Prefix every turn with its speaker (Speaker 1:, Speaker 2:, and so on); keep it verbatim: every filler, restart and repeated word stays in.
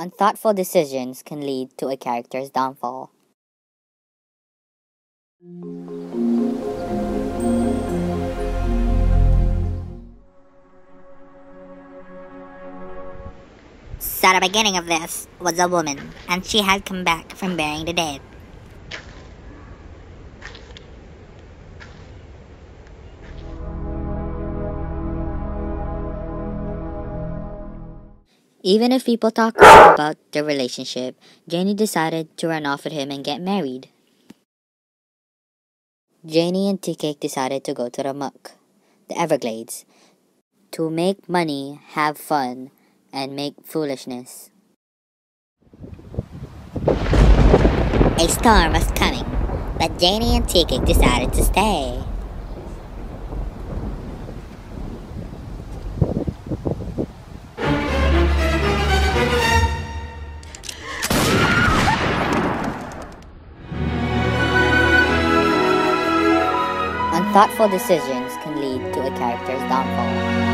Speaker 1: Unthoughtful decisions can lead to a character's downfall.
Speaker 2: So the beginning of this was a woman, and she had come back from burying the dead.
Speaker 1: Even if people talk crap about their relationship, Janie decided to run off with him and get married. Janie and Tea Cake decided to go to the muck, the Everglades, to make money, have fun, and make foolishness.
Speaker 2: A storm was coming, but Janie and Tea Cake decided to stay.
Speaker 1: Unthoughtful decisions can lead to a character's downfall.